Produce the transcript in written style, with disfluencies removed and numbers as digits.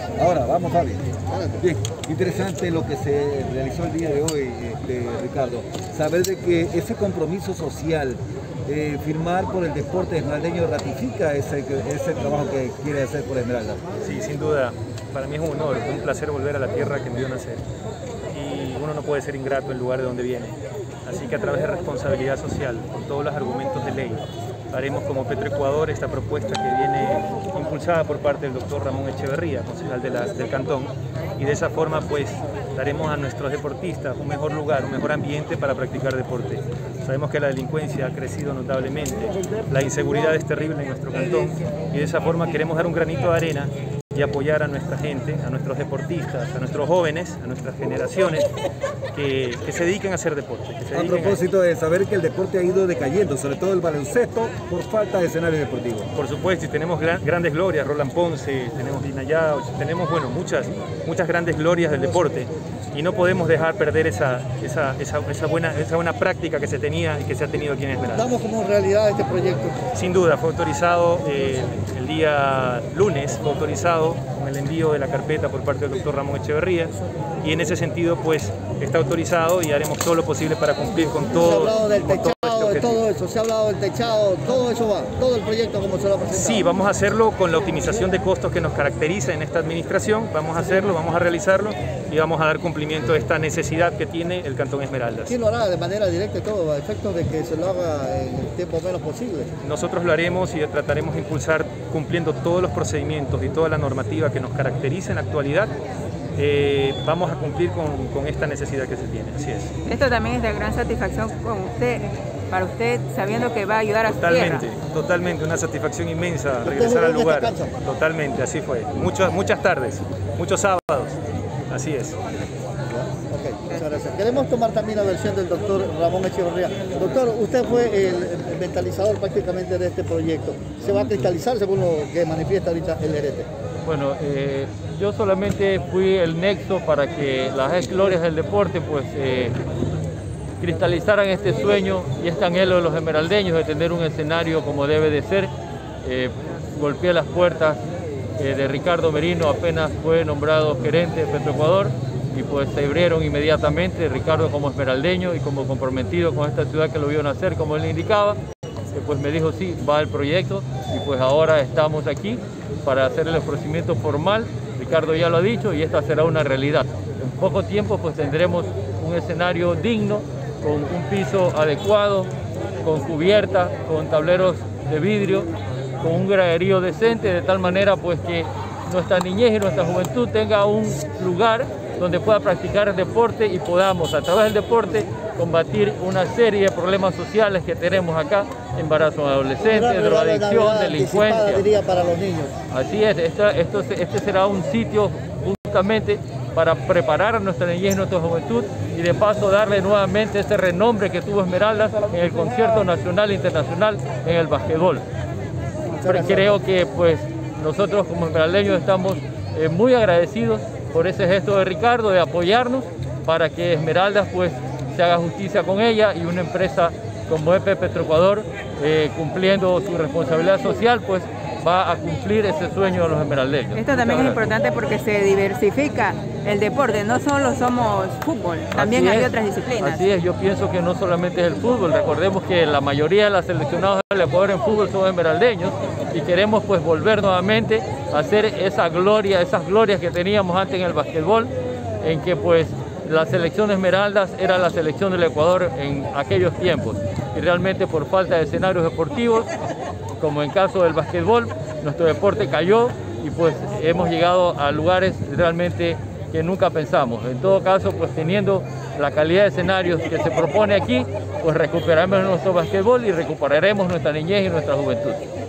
Ahora, vamos Fabi. Bien, interesante lo que se realizó el día de hoy, Ricardo. Saber de que ese compromiso social, firmar por el deporte esmeraldeño, ratifica ese trabajo que quiere hacer por Esmeralda. Sí, sin duda. Para mí es un honor, es un placer volver a la tierra que me vio nacer. Y uno no puede ser ingrato en el lugar de donde viene. Así que a través de responsabilidad social, con todos los argumentos de ley, haremos como Petroecuador esta propuesta que viene impulsada por parte del doctor Ramón Echeverría, concejal del Cantón, y de esa forma pues daremos a nuestros deportistas un mejor lugar, un mejor ambiente para practicar deporte. Sabemos que la delincuencia ha crecido notablemente, la inseguridad es terrible en nuestro cantón y de esa forma queremos dar un granito de arena y apoyar a nuestra gente, a nuestros deportistas, a nuestros jóvenes, a nuestras generaciones que se dediquen a hacer deporte. A propósito de saber que el deporte ha ido decayendo, sobre todo el baloncesto, por falta de escenario deportivo. Por supuesto, y tenemos grandes glorias, Roland Ponce, tenemos Dina Yao, tenemos bueno, muchas grandes glorias del deporte y no podemos dejar perder esa buena práctica que se tenía y que se ha tenido aquí en Esmeralda. ¿Damos como realidad este proyecto? Sin duda, fue autorizado el día lunes, fue autorizado con el envío de la carpeta por parte del doctor Ramón Echeverría y en ese sentido pues está autorizado y haremos todo lo posible para cumplir con todo. Se ha hablado del techado, de todo eso, se ha hablado del techado, todo eso va, todo el proyecto como se lo ha presentado. Sí, vamos a hacerlo con la optimización de costos que nos caracteriza en esta administración, vamos a hacerlo, vamos a realizarlo y vamos a dar cumplimiento a esta necesidad que tiene el Cantón Esmeraldas. ¿Quién lo hará de manera directa y todo, a efectos de que se lo haga en el tiempo menos posible? Nosotros lo haremos y trataremos de impulsar cumpliendo todos los procedimientos y toda la normativa que nos caracteriza en la actualidad. Vamos a cumplir con esta necesidad que se tiene, así es. Esto también es de gran satisfacción para usted, sabiendo que va a ayudar a su tierra. Totalmente, una satisfacción inmensa regresar al lugar. Totalmente, así fue. Muchas tardes, muchos sábados, así es. Okay, muchas gracias. Queremos tomar también la versión del doctor Ramón Echeverría. Doctor, usted fue el mentalizador prácticamente de este proyecto. ¿Se va a cristalizar según lo que manifiesta ahorita el gerente? Bueno, yo solamente fui el nexo para que las glorias del deporte pues cristalizaran este sueño y este anhelo de los esmeraldeños de tener un escenario como debe de ser. Golpeé las puertas de Ricardo Merino apenas fue nombrado gerente de Petroecuador y pues se abrieron inmediatamente, Ricardo como esmeraldeño y como comprometido con esta ciudad que lo vio nacer como él indicaba, pues me dijo sí, va el proyecto y pues ahora estamos aquí para hacer el ofrecimiento formal. Ricardo ya lo ha dicho y esta será una realidad. En poco tiempo pues tendremos un escenario digno, con un piso adecuado, con cubierta, con tableros de vidrio, con un graderío decente, de tal manera pues que nuestra niñez y nuestra juventud tenga un lugar donde pueda practicar deporte y podamos a través del deporte combatir una serie de problemas sociales que tenemos acá: embarazo adolescente, drogadicción, delincuencia. Diría para los niños. Así es, este será un sitio justamente para preparar a nuestra niñez y nuestra juventud y de paso darle nuevamente ese renombre que tuvo Esmeraldas en el concierto nacional e internacional en el basquetbol. Creo que pues nosotros como esmeraldeños estamos muy agradecidos por ese gesto de Ricardo de apoyarnos para que Esmeraldas pues se haga justicia con ella y una empresa como EP Petroecuador cumpliendo su responsabilidad social pues va a cumplir ese sueño de los esmeraldeños. Esto también es importante porque se diversifica el deporte, no solo somos fútbol, también hay otras disciplinas. Así es, yo pienso que no solamente es el fútbol, recordemos que la mayoría de los seleccionados del Ecuador en fútbol son esmeraldeños y queremos pues volver nuevamente a hacer esa gloria, esas glorias que teníamos antes en el basquetbol, en que pues la selección de Esmeraldas era la selección del Ecuador en aquellos tiempos y realmente por falta de escenarios deportivos, como en caso del basquetbol, nuestro deporte cayó y pues hemos llegado a lugares realmente que nunca pensamos. En todo caso, pues teniendo la calidad de escenarios que se propone aquí, pues recuperaremos nuestro basquetbol y recuperaremos nuestra niñez y nuestra juventud.